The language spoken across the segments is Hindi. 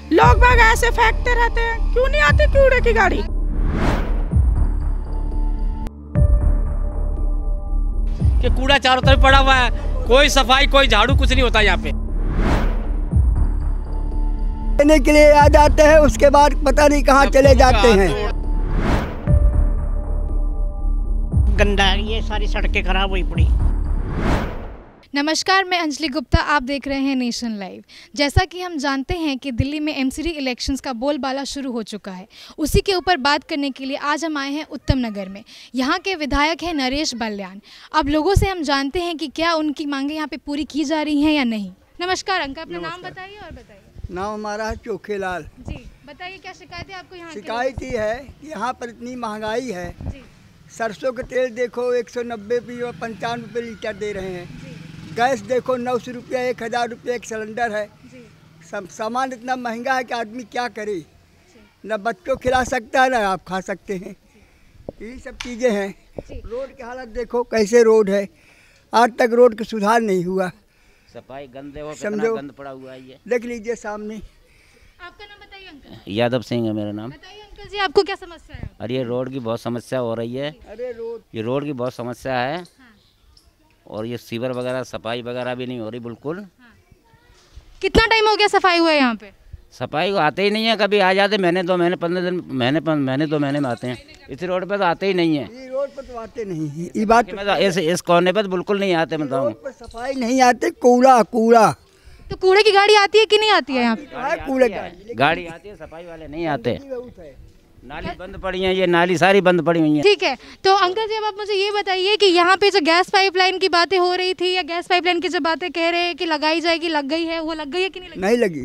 लोग बाग ऐसे फेंकते रहते हैं, क्यों नहीं आती कूड़े की गाड़ी? कि कूड़ा चारों तरफ पड़ा हुआ है, कोई सफाई कोई झाड़ू कुछ नहीं होता यहाँ पे। लेने के लिए आ जाते हैं, उसके बाद पता नहीं कहाँ चले जाते हैं। गंदा, ये सारी सड़कें खराब हुई पड़ी। नमस्कार, मैं अंजलि गुप्ता, आप देख रहे हैं नेशन लाइव। जैसा कि हम जानते हैं कि दिल्ली में एमसीडी इलेक्शंस का बोलबाला शुरू हो चुका है। उसी के ऊपर बात करने के लिए आज हम आए हैं उत्तम नगर में। यहाँ के विधायक हैं नरेश बल्याण। अब लोगों से हम जानते हैं कि क्या उनकी मांगें यहाँ पे पूरी की जा रही हैं या नहीं। नमस्कार अंकल, अपना नाम बताइए और बताइए। नाम हमारा है चोखेलाल जी, बताइए क्या शिकायत है आपको यहाँ? शिकायत ही है कि यहाँ पर इतनी महंगाई है जी। सरसों का तेल देखो 190 रुपये 95 रुपये लीटर दे रहे हैं। गैस देखो 900 रुपया 1000 रुपये एक सिलेंडर है। सामान इतना महंगा है कि आदमी क्या करे, न बच्चों खिला सकता है न आप खा सकते हैं। यही सब चीज़ें हैं। रोड की हालत देखो कैसे रोड है, आज तक रोड का सुधार नहीं हुआ। सफाई गंदे हो, समझो गंद पड़ा हुआ है। ये देख लीजिए सामने। आपका नाम बताइए अंकल। यादव सिंह है मेरा नाम। बताइए अंकल जी, आपको क्या समस्या है? अरे ये रोड की बहुत समस्या हो रही है। अरे ये रोड की बहुत समस्या है। और ये सीवर वगैरह सफाई वगैरह भी नहीं हो रही बिल्कुल। कितना टाइम हो गया सफाई हुआ है यहाँ पे? सफाई को आते ही नहीं है, कभी आ जाते महीने 2 महीने 15 दिन महीने 2 महीने में आते हैं। इस रोड पे तो आते ही नहीं है। ये रोड पर तो आते नहीं है, ये बात इस कोने पे तो बिल्कुल नहीं आते। मैं बताऊँ सफाई नहीं आते, कूड़ा कूड़ा। तो कूड़े की गाड़ी आती है कि नहीं आती है यहाँ पे? कूड़े गाड़ी आती है, सफाई वाले नहीं आते। नाली बंद पड़ी है, ये नाली सारी बंद पड़ी हुई है। ठीक है, तो अंकल जी अब आप मुझे ये बताइए कि यहाँ पे जो गैस पाइपलाइन की बातें हो रही थी या गैस पाइपलाइन की जो बातें कह रहे हैं कि लगाई जाएगी, लग गई है, वो लग गई है कि नहीं लगी? नहीं लगी।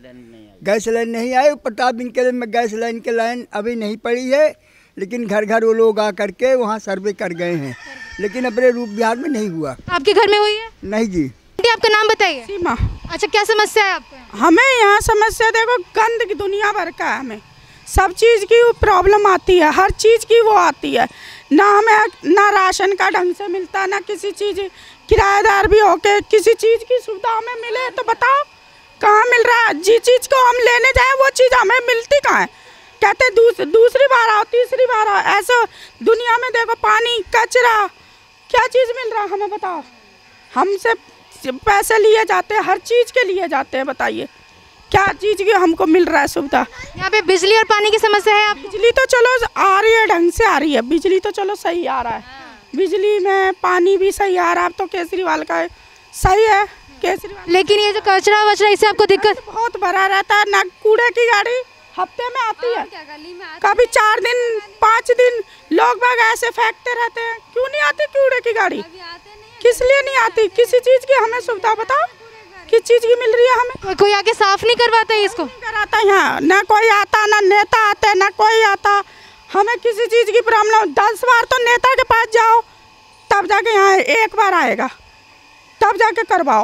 गैस लाइन नहीं आई। प्रताप दिन के में गैस लाइन के लाइन अभी नहीं पड़ी है, लेकिन घर घर वो लोग आ करके वहाँ सर्वे कर गए हैं, लेकिन अपने रूप बिहार में नहीं हुआ। आपके घर में हुई है? नहीं जी। आपका नाम बताइए। सीमा। अच्छा, क्या समस्या है आपको? हमें यहाँ समस्या देखो, गंद की दुनिया भर का है। हमें सब चीज़ की प्रॉब्लम आती है, हर चीज़ की वो आती है। ना हमें ना राशन का ढंग से मिलता, ना किसी चीज़, किराएदार भी होके किसी चीज़ की सुविधा हमें मिले तो बताओ कहाँ मिल रहा है? जिस चीज़ को हम लेने जाए वो चीज़ हमें मिलती कहाँ है? कहते दूसरी बार आओ, तीसरी बार आओ। ऐसे दुनिया में देखो, पानी, कचरा, क्या चीज़ मिल रहा है हमें बताओ? हमसे पैसे लिए जाते हैं, हर चीज़ के लिए जाते हैं। बताइए क्या चीज़ की हमको मिल रहा है सुविधा? यहाँ पे बिजली और पानी की समस्या है आपको? बिजली तो चलो आ रही है, ढंग से आ रही है, बिजली तो चलो सही आ रहा है। बिजली में पानी भी सही आ रहा है। अब तो केजरीवाल का सही है, केजरीवाल। लेकिन ये जो कचरा वचरा, इससे आपको दिक्कत? बहुत भरा रहता है ना। कूड़े की गाड़ी हफ्ते में आती है, कभी 4 दिन 5 दिन लोग बाग ऐसे फेंकते रहते हैं, क्यों नहीं आती कूड़े की गाड़ी? किस लिए नहीं आती? किसी चीज़ की हमें सुविधा बताओ, किस चीज़ की मिल रही है हमें? कोई आके साफ नहीं करवाता है इसको? कराता यहाँ ना कोई आता, ना नेता आते, ना कोई आता। हमें किसी चीज़ की प्रॉब्लम, 10 बार तो नेता के पास जाओ तब जाके यहाँ एक बार आएगा, तब जाके करवाओ।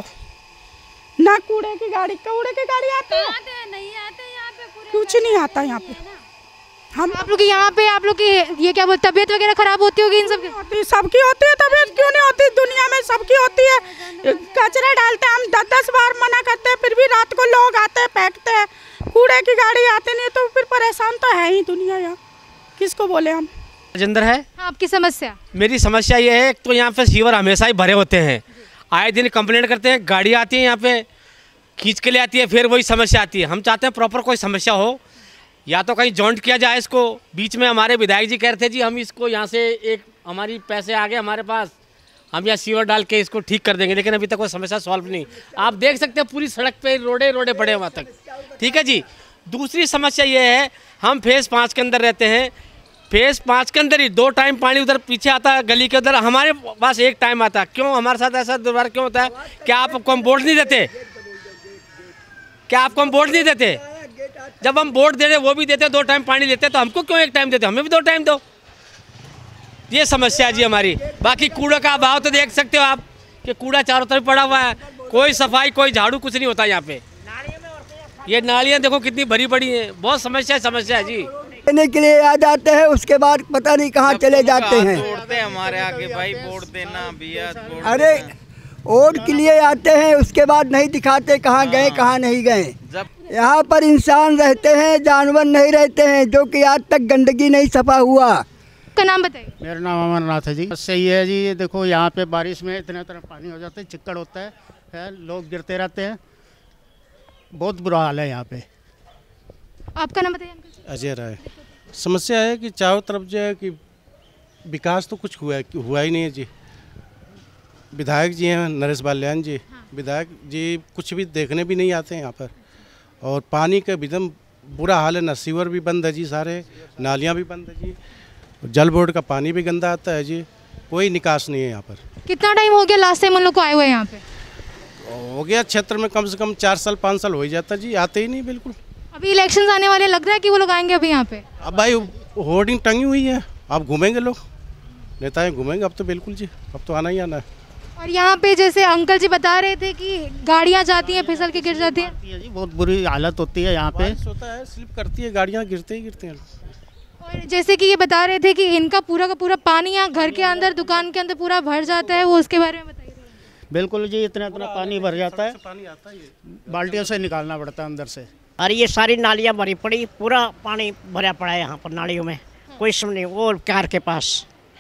ना कूड़े की गाड़ी आती है? नहीं आते यहाँ पे, कुछ नहीं आता यहाँ पे। हम आप लोग यहाँ पे, आप लोग की ये क्या बोलते, तबीयत वगैरह खराब होती होगी इन सब की? सबकी होती है तबीयत, क्यों नहीं होती? दुनिया में सबकी होती है। कचरा डालते हैं हम, 10 बार मना करते हैं, फिर भी रात को लोग आते हैं फेंकते हैं। कूड़े की गाड़ी आती नहीं तो फिर परेशान तो है ही दुनिया। यहाँ किसको बोले हम? राजेंद्र है। आपकी समस्या? मेरी समस्या ये है, तो यहाँ पे सीवर हमेशा ही भरे होते हैं, आए दिन कंप्लेंट करते हैं, गाड़ी आती है यहाँ पे खींच के ले आती है, फिर वही समस्या आती है। हम चाहते हैं प्रॉपर कोई समस्या हो, या तो कहीं जॉइंट किया जाए इसको। बीच में हमारे विधायक जी कह रहे थे जी हम इसको यहाँ से एक हमारी पैसे आ गए हमारे पास, हम यहाँ सीवर डाल के इसको ठीक कर देंगे, लेकिन अभी तक कोई समस्या सॉल्व नहीं। आप देख सकते हैं पूरी सड़क पे रोडे पड़े वहाँ तक। ठीक है जी। दूसरी समस्या ये है, हम फेज़ 5 के अंदर रहते हैं। फेज़ 5 के अंदर ही 2 टाइम पानी उधर पीछे आता है गली के उधर, हमारे पास 1 टाइम आता है। क्यों हमारे साथ ऐसा दोबारा क्यों होता है? क्या आपको हम वोट नहीं देते? क्या आपको हम वोट नहीं देते? जब हम वोट दे रहे वो भी देते, 2 टाइम पानी लेते, तो हमको क्यों 1 टाइम देते? हमें भी 2 टाइम दो। ये समस्या है जी हमारी। बाकी कूड़े का अभाव तो देख सकते हो आप कि कूड़ा चारों तरफ पड़ा हुआ है, कोई सफाई कोई झाड़ू कुछ नहीं होता यहाँ पे। ये नालियाँ देखो कितनी भरी पड़ी हैं, बहुत समस्या है जी। लेने के लिए आ जाते हैं, उसके बाद पता नहीं कहाँ चले जाते हैं। हमारे आगे भाई वोट देना भैया। अरे वोट के लिए आते हैं, उसके बाद नहीं दिखाते कहाँ गए कहाँ नहीं गए। जब यहाँ पर इंसान रहते हैं, जानवर नहीं रहते हैं, जो कि आज तक गंदगी नहीं सफा हुआ। का नाम बताइए। मेरा नाम अमरनाथ है जी। सही है जी, ये देखो यहाँ पे बारिश में इतना पानी हो जाता है, चिक्कड़ होता है, लोग गिरते रहते हैं, बहुत बुरा हाल है यहाँ पे। आपका नाम बताइए अंकल जी। अजय राय। समस्या है कि चारों तरफ जो है कि विकास तो कुछ हुआ ही नहीं है जी। विधायक जी हैं नरेश बाल्यान जी, विधायक जी कुछ भी देखने भी नहीं आते हैं यहाँ पर। और पानी का एकदम बुरा हाल है, न सीवर भी बंद है जी, सारे नालियाँ भी बंद है जी, जल बोर्ड का पानी भी गंदा आता है जी, कोई निकास नहीं है यहाँ पर। कितना टाइम हो गया लास्ट टाइम उन लोग को आए हुए यहाँ पे? हो गया क्षेत्र में कम से कम 4 साल 5 साल हो ही जाता जी, आते ही नहीं बिल्कुल। अभी इलेक्शंस आने वाले, लग रहा है कि वो लोग आएंगे अभी यहाँ पे? अब भाई होर्डिंग टंगी हुई है, अब घूमेंगे लोग, नेताएं घूमेंगे अब तो बिल्कुल जी, अब तो आना ही आना है। और यहाँ पे जैसे अंकल जी बता रहे थे कि गाड़ियाँ जाती हैं फिसल के गिर जाती हैं जी, बहुत बुरी हालत होती है यहाँ पे। बारिश होता है, स्लिप करती है, गाड़ियाँ गिरते ही गिरते हैं। और जैसे कि ये बता रहे थे कि इनका पूरा का पूरा पानी यहाँ घर के अंदर, दुकान के अंदर पूरा भर जाता है, वो उसके बारे में बताइए। बिल्कुल जी, इतना पानी भर जाता है, पानी आता है, बाल्टियों से निकालना पड़ता है अंदर से। और ये सारी नालियाँ भरी पड़ी, पूरा पानी भरा पड़ा है यहाँ पर नालियों में, कोई सुन नहीं। वो कार के पास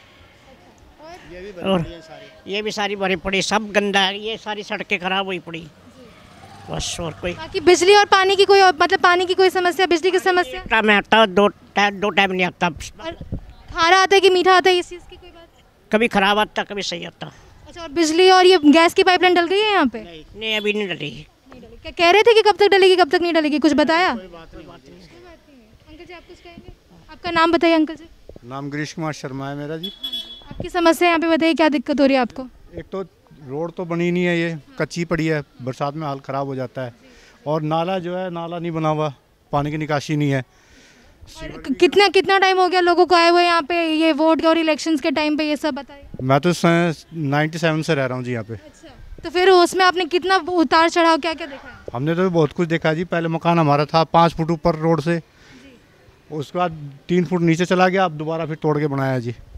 और ये भी सारी भरी पड़ी, सब गंदा है, ये सारी सड़कें खराब हुई पड़ी बस। और कोई बाकी बिजली और पानी की कोई, मतलब पानी की कोई समस्या, बिजली की समस्या? टाइम आता, दो टाइम नहीं आता। और खारा आता है कि मीठा आता है, इस चीज़ की कोई बात? कभी खराब आता, कभी सही आता। अच्छा, और बिजली और ये गैस की पाइपलाइन डल गई है यहाँ पे? नहीं अभी नहीं डली। क्या कह रहे थे कि कब तक डलेगी, कब तक नहीं डलेगी, कुछ बताया? अंकल जी आप कुछ कहेंगे? आपका नाम बताइए अंकल जी। नाम गिरीश कुमार शर्मा है मेरा जी। आपकी समस्या यहाँ पे बताइए, क्या दिक्कत हो रही है आपको? एक तो रोड तो बनी नहीं है, ये कच्ची पड़ी है, बरसात में हाल ख़राब हो जाता है। और नाला जो है, नाला नहीं बना हुआ, पानी की निकासी नहीं है। कितना टाइम हो गया लोगों को आए हुए यहाँ पे, ये वोट और इलेक्शंस के टाइम पे, ये सब बताइए। मैं तो 97 से रह रहा हूँ जी यहाँ पे। अच्छा, तो फिर उसमें आपने कितना उतार चढ़ाव, क्या क्या देखा है? हमने तो बहुत कुछ देखा जी। पहले मकान हमारा था 5 फुट ऊपर रोड से, उसके बाद 3 फुट नीचे चला गया, अब दोबारा फिर तोड़ के बनाया जी।